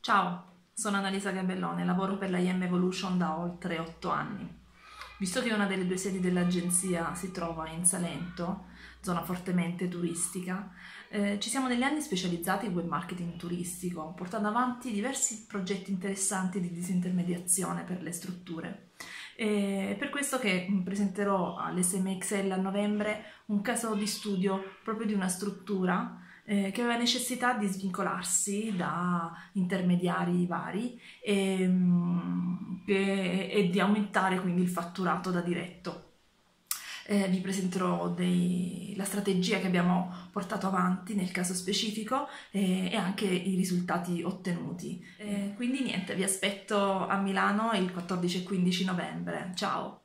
Ciao, sono Annalisa Gabellone, lavoro per la IM Evolution da oltre 8 anni. Visto che una delle due sedi dell'agenzia si trova in Salento, zona fortemente turistica, ci siamo negli anni specializzati in web marketing turistico, portando avanti diversi progetti interessanti di disintermediazione per le strutture. È per questo che presenterò all'SMXL a novembre un caso di studio proprio di una struttura che aveva necessità di svincolarsi da intermediari vari e di aumentare quindi il fatturato da diretto. Vi presenterò la strategia che abbiamo portato avanti nel caso specifico e anche i risultati ottenuti. Quindi niente, vi aspetto a Milano il 14 e 15 novembre. Ciao!